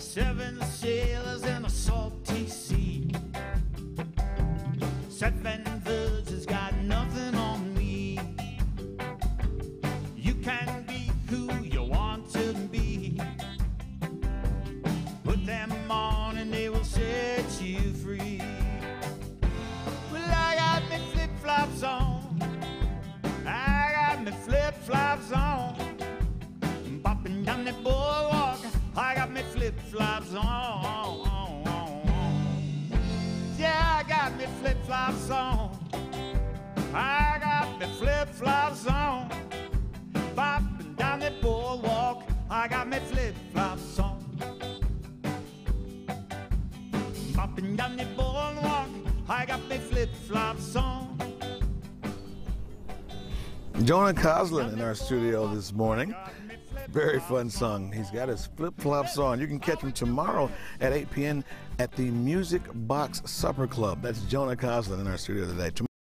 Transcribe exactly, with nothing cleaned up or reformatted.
Seven sailors in a salty sea. Seven virgins got nothing on me. You can be who you want to be. Put them on and they will set you free. Well, I got me flip-flops on. I got me flip-flops on. Bopping down the boardwalk, I got me flip-flops on. Yeah, I got me flip-flops on. I got me flip-flops on. Bopping down the boardwalk, I got me flip-flops on. Bopping down the boardwalk, I got me flip-flops on. Jonah Koslen in our studio this morning. Very fun song. He's got his flip-flops on. You can catch him tomorrow at eight p m at the Music Box Supper Club. That's Jonah Koslen in our studio today.